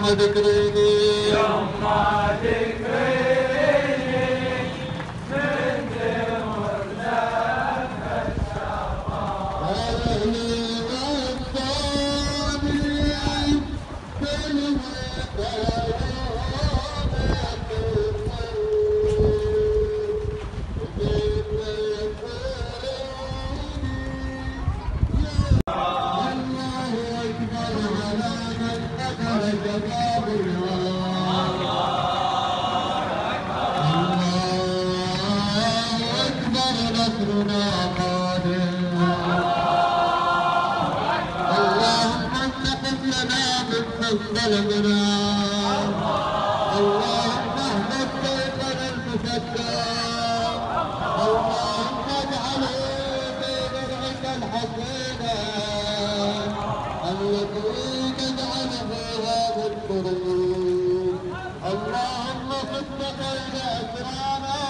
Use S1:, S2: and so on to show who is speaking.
S1: تكريني
S2: يوم ما تكريني من تمر لك الشراب
S1: أهلي والثاني ظلمنا اللهم اهدد طريقنا المسدى اللهم اجعله في درعك الحسينة التي تجعل فيها بالطريق اللهم صد خير اسرانا